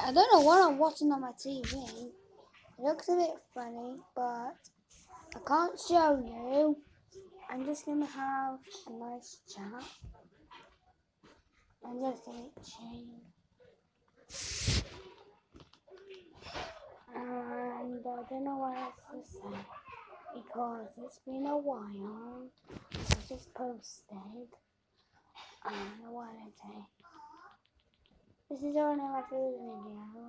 I don't know what I'm watching on my TV. It looks a bit funny, but I can't show you. I'm just gonna have a nice chat. I'm just gonna change. And I don't know what else to say because it's been a while. I just posted. I don't know what to say. This is our new video.